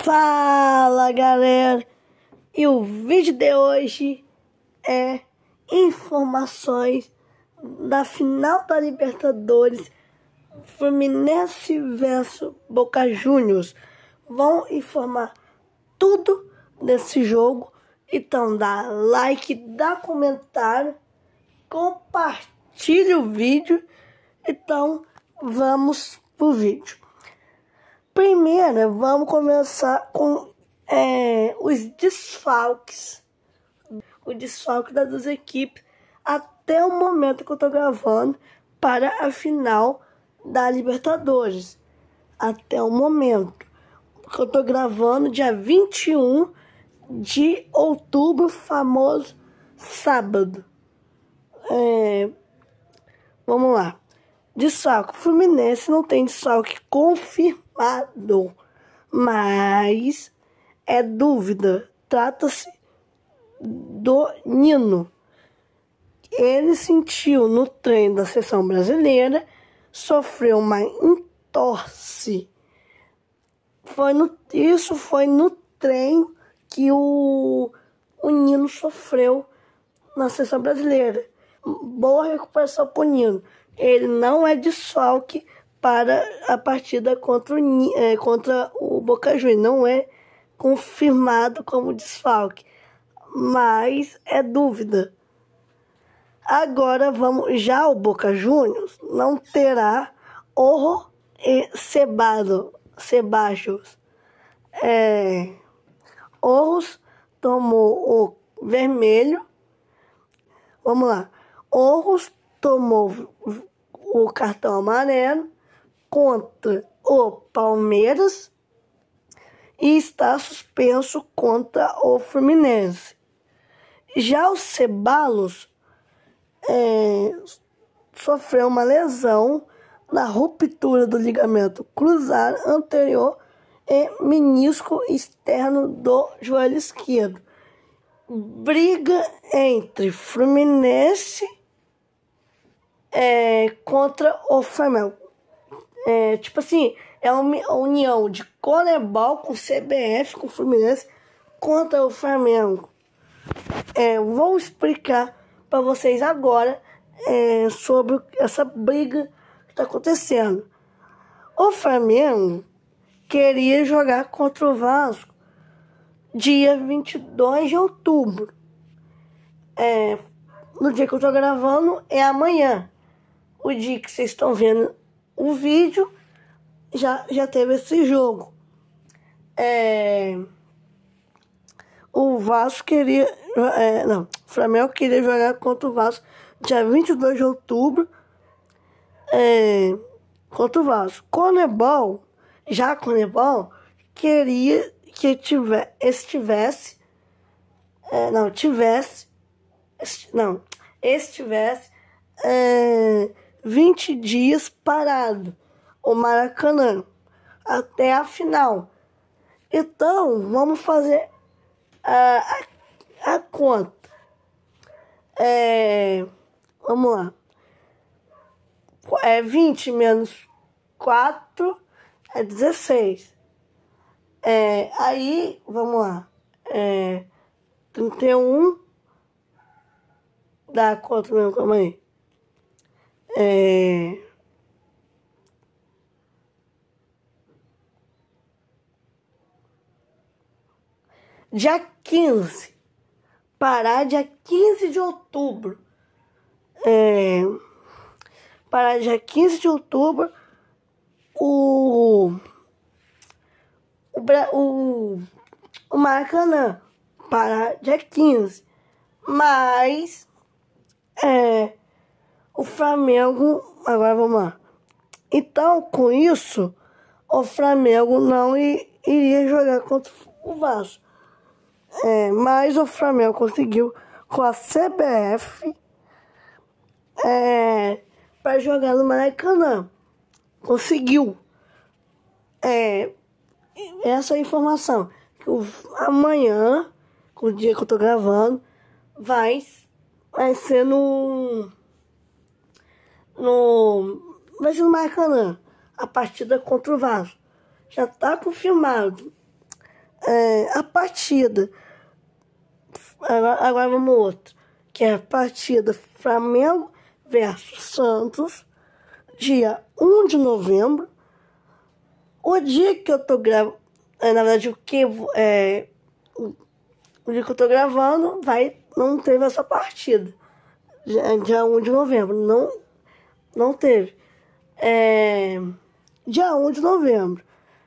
Fala, galera! E o vídeo de hoje é informações da final da Libertadores, Fluminense versus Boca Juniors. Vão informar tudo desse jogo. Então dá like, dá comentário, compartilha o vídeo. Então vamos pro vídeo. Primeiro, vamos começar com os desfalques. O desfalque das duas equipes até o momento que eu tô gravando para a final da Libertadores. Até o momento que eu tô gravando, dia 21 de outubro, famoso sábado. Vamos lá. Desfalque. Fluminense não tem desfalque confirmado, mas é dúvida. Trata-se do Nino. Ele sentiu no treino da seleção brasileira, sofreu uma entorse. Isso foi no treino que o Nino sofreu na seleção brasileira. Boa recuperação para o Nino. Ele não é desfalque para a partida contra o Boca Juniors. Não é confirmado como desfalque, mas é dúvida. Agora vamos. Já o Boca Juniors não terá Orro e Ceballos. Orros tomou o vermelho. Vamos lá. Orros tomou o cartão amarelo contra o Palmeiras e está suspenso contra o Fluminense. Já o Ceballos sofreu uma lesão na ruptura do ligamento cruzado anterior e menisco externo do joelho esquerdo. Briga entre Fluminense contra o Flamengo. Tipo assim, é uma união de Conebol com CBF, com Fluminense, contra o Flamengo. Vou explicar para vocês agora sobre essa briga que está acontecendo. O Flamengo queria jogar contra o Vasco dia 22 de outubro. No dia que eu estou gravando é amanhã. O dia que vocês estão vendo o vídeo já teve esse jogo. O Vasco queria... o Flamengo queria jogar contra o Vasco dia 22 de outubro. Contra o Vasco. Conebol queria que estivesse 20 dias parado o Maracanã até a final. Então, vamos fazer a conta. Vamos lá. 20 menos 4 é 16. Aí, vamos lá. 31 dá quanto mesmo? Calma aí. Dia 15. Parar dia 15 de outubro. Parar dia 15 de outubro. O Maracanã. Parar dia 15. Mas o Flamengo... Agora vamos lá. Então, com isso, o Flamengo não iria jogar contra o Vasco. Mas o Flamengo conseguiu com a CBF para jogar no Maracanã. Conseguiu. Essa informação. Que amanhã, com o dia que eu tô gravando, vai ser vai ser no Maracanã. A partida contra o Vasco. Já tá confirmado. a partida. Agora vamos outro. Que é a partida Flamengo versus Santos, dia 1 de novembro. O dia que eu tô gravando, na verdade, o dia que eu tô gravando, não teve essa partida. Dia 1 de novembro, não teve. Dia 1 de novembro.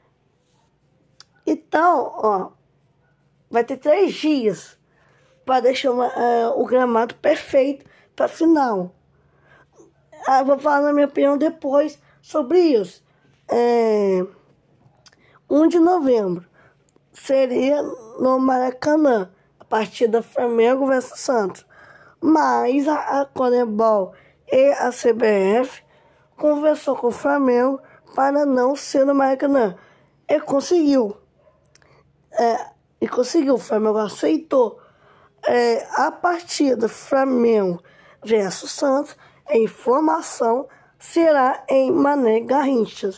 Então, ó, vai ter 3 dias para deixar o gramado perfeito para final. Vou falar na minha opinião depois sobre isso. 1 de novembro seria no Maracanã, a partida Flamengo versus Santos. Mas a Conmebol e a CBF conversou com o Flamengo para não ser no Maracanã. E conseguiu. O Flamengo aceitou. A partida Flamengo versus Santos, a informação será em Mané Garrincha.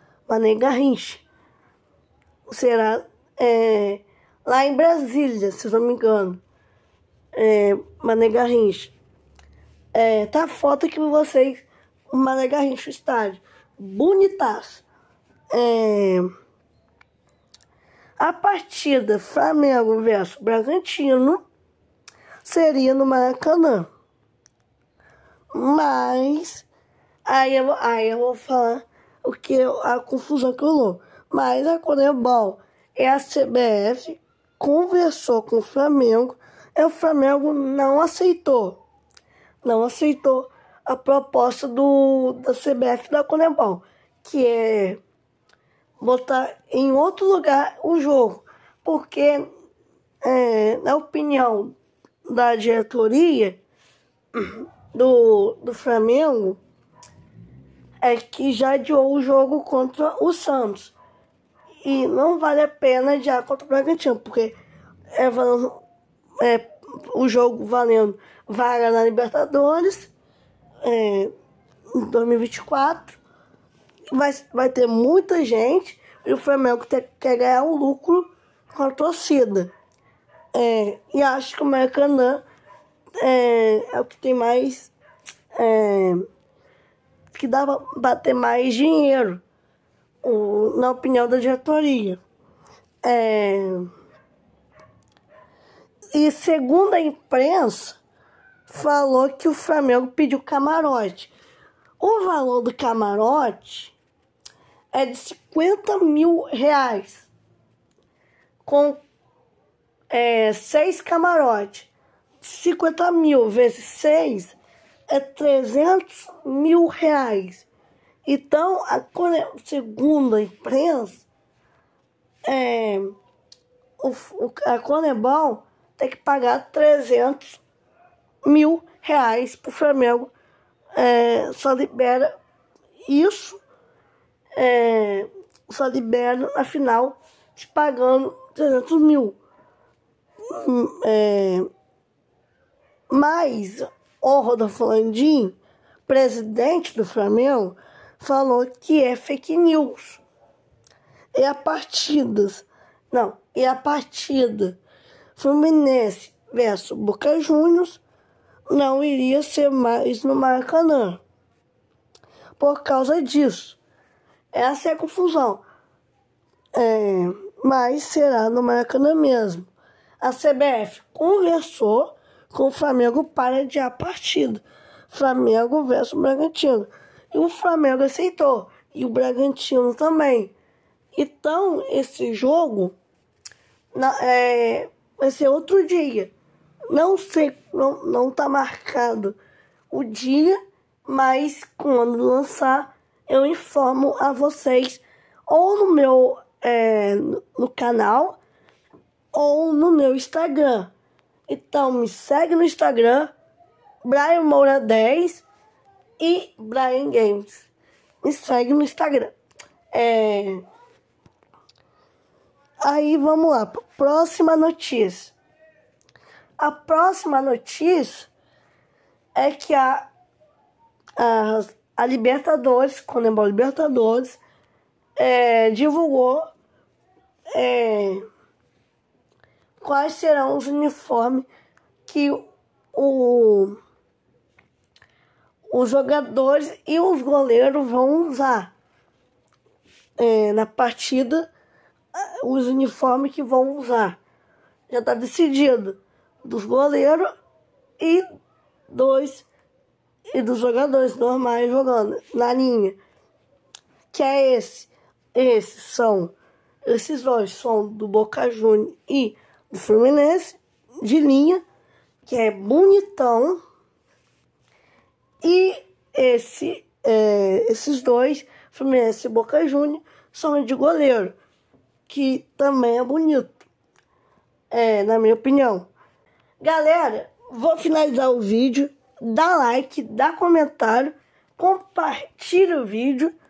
Será lá em Brasília, se não me engano. Mané Garrincha. Tá a foto aqui pra vocês. O Mané Garrincha, o estádio. Bonitaço. A partida Flamengo versus Bragantino seria no Maracanã. Mas aí eu vou falar a confusão que rolou. Mas a Conmebol e a CBF conversou com o Flamengo e o Flamengo não aceitou. Não aceitou a proposta da CBF e da Conmebol, que é botar em outro lugar o jogo. Porque, na opinião da diretoria do Flamengo, é que já adiou o jogo contra o Santos. E não vale a pena adiar contra o Bragantino, porque o jogo valendo vaga na Libertadores em 2024. Vai ter muita gente e o Flamengo quer ganhar um lucro com a torcida. E acho que o Maracanã é o que tem mais... que dá pra bater mais dinheiro, na opinião da diretoria. E segundo a imprensa, falou que o Flamengo pediu camarote. O valor do camarote é de R$50 mil, com 6 camarotes. 50 mil vezes 6 é R$300 mil. Então, segundo a imprensa, a Conmebol tem que pagar R$300 mil pro Flamengo. Só libera isso, só libera na final te pagando 300 mil. Mas o Rodolfo Landim, presidente do Flamengo, falou que é fake news. E a partida Fluminense versus Boca Juniors não iria ser mais no Maracanã. Por causa disso. Essa é a confusão. Mas será no Maracanã mesmo. A CBF conversou com o Flamengo para adiar a partida. Flamengo versus Bragantino. E o Flamengo aceitou. E o Bragantino também. Então, esse jogo vai ser outro dia. Não sei, não tá marcado o dia, mas quando lançar, eu informo a vocês ou no meu no canal ou no meu Instagram. Então, me segue no Instagram, Brian Moura 10 e Brian Games. Me segue no Instagram. Aí, vamos lá. Próxima notícia. A próxima notícia é que a Libertadores, Conmebol Libertadores, divulgou quais serão os uniformes que os jogadores e os goleiros vão usar na partida. Os uniformes que vão usar já está decidido, dos goleiros e dos jogadores normais jogando na linha, que é esses dois são do Boca Juniors e do Fluminense de linha, que é bonitão. E esses dois, Fluminense e Boca Juniors, são de goleiro, que também é bonito, na minha opinião. Galera, vou finalizar o vídeo. Dá like, dá comentário, compartilha o vídeo.